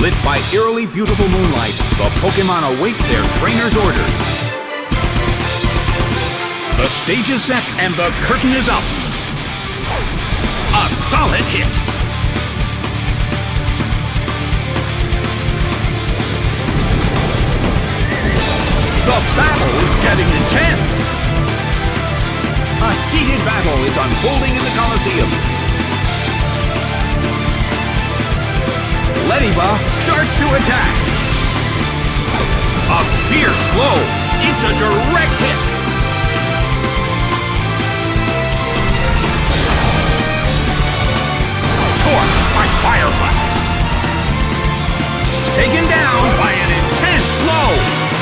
Lit by eerily beautiful moonlight, the Pokémon await their trainer's orders. The stage is set and the curtain is up. A solid hit. The battle is getting intense. A heated battle is unfolding in the Colosseum. Lediba starts to attack. A fierce blow. It's a direct hit. Torched by Fire Blast. Taken down by an intense blow.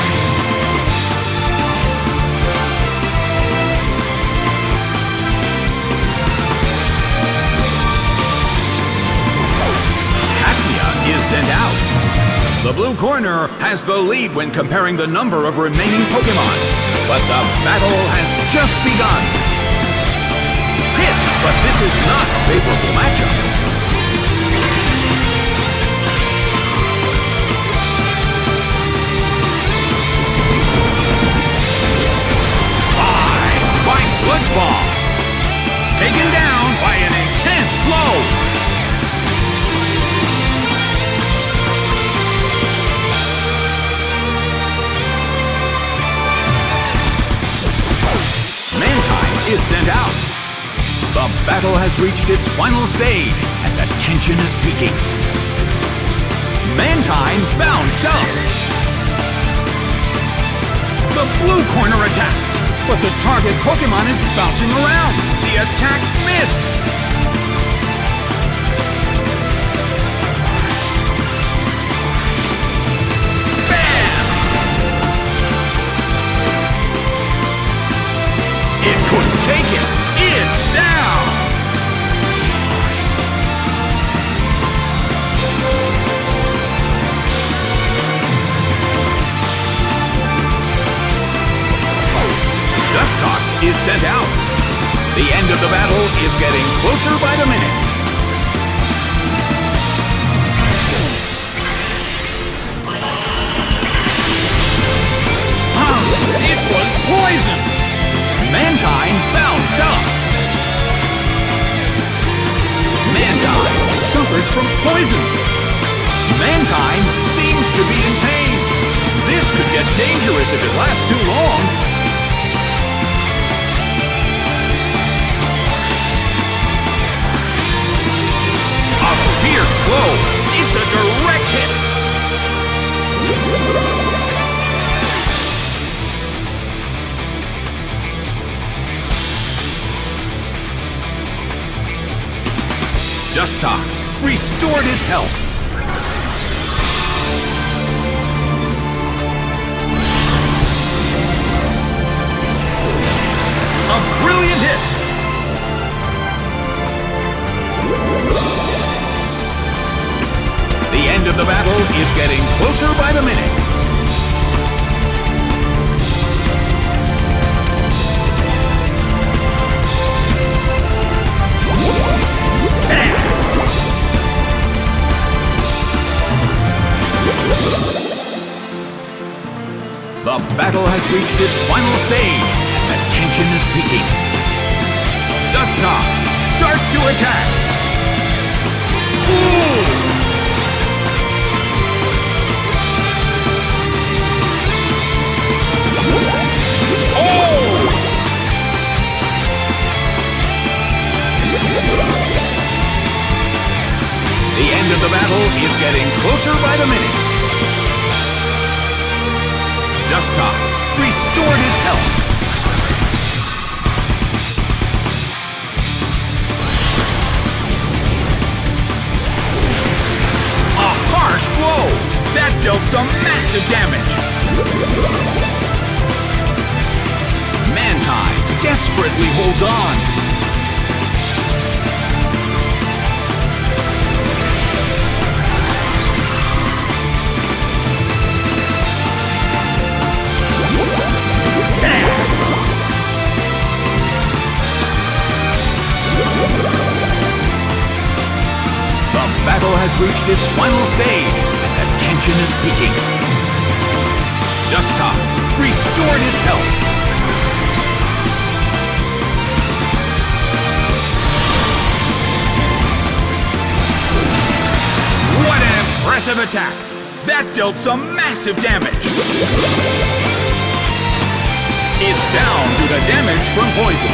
Hakia is sent out. The blue corner has the lead when comparing the number of remaining Pokémon. But the battle has just begun. Hit, but this is not a favorable matchup. By Sludge Bomb. Taken down by an intense blow. Mantine is sent out. The battle has reached its final stage and the tension is peaking. Mantine bounced up. The blue corner attacks. But the target Pokémon is bouncing around. The attack missed. Bam! It couldn't take it. It's down. Dustox is sent out. The end of the battle is getting closer by the minute. It was poison! Mantine bounced up. Mantine suffers from poison. Mantine seems to be in pain. This could get dangerous if it lasts too long. Fierce blow. It's a direct hit. Dustox restored its health. A brilliant hit. The end of the battle is getting closer by the minute. The battle has reached its final stage, and the tension is peaking. Dustox starts to attack. Ooh! The end of the battle is getting closer by the minute. Dustox restored its health. A harsh blow! That dealt some massive damage. Mantine desperately holds on. The battle has reached its final stage, and the tension is peaking. Dustox restored its health. What an impressive attack! That dealt some massive damage. It's down due to damage from poison.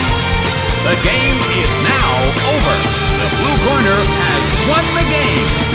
The game is now over. The blue corner has won the game.